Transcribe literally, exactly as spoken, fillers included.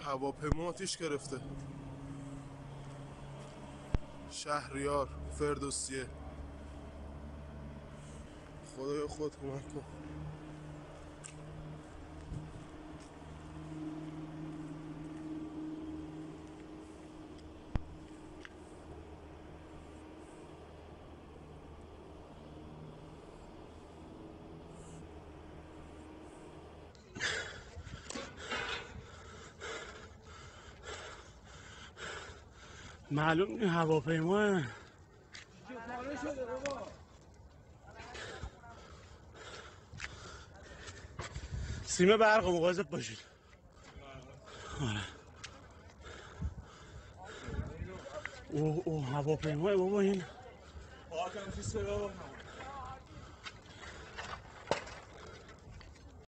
هواپیما آتیش گرفته. شهریار فردوسیه. خدایا خود کمک کن. معلوم این هواپیما سیمه برق مواظب باشید. آره اوه اوه هواپیما بابا این